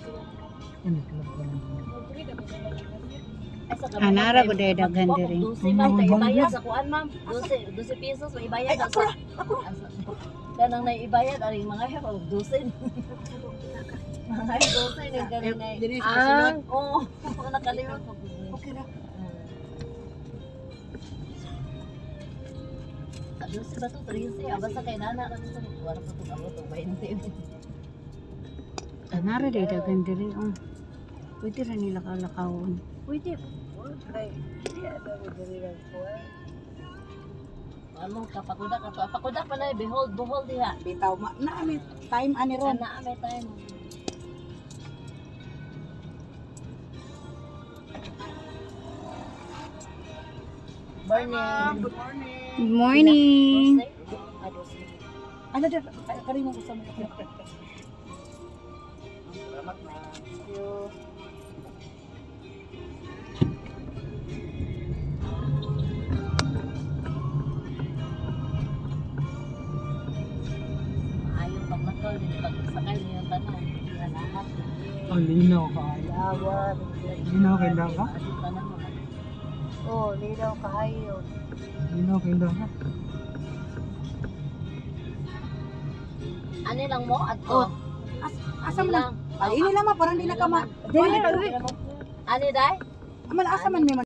Ano club ka lang? Anara ko dahil daghan diri. 12 man kay ibayad sa kuan ma'am. 12 pesos may ibayad sa. Kanang naibayad ari mga hero 12. Mga 12 ni galing na. Oo, nakalimot ko. Okay na. Doon ba ito? 13? Basta kay nana lang ito. Wala pa ito kamo ito. 20. Anara dahil daghan diri. Pwede ra nila kalakawon. Pwede. Among kapakuda ka to. Pakuda pa na behold diha. Bitaw na ami time ani ron. Ana ame tayo. Morning. Good morning. Good morning. Ano dito? Kari mo gusto mo. Salamat na. Thank you. Ayaw pag nakal din pag sakay niyo tanong. Salamat. Ang linaw ka. Lawat. Linaw kay lang ka? Oh, linaw kayo. Linaw kay lang ka. Ano lang mo at ko? Asa man lang. Ini lang ma parang di na ka ma. Ano dai? Aman asa man may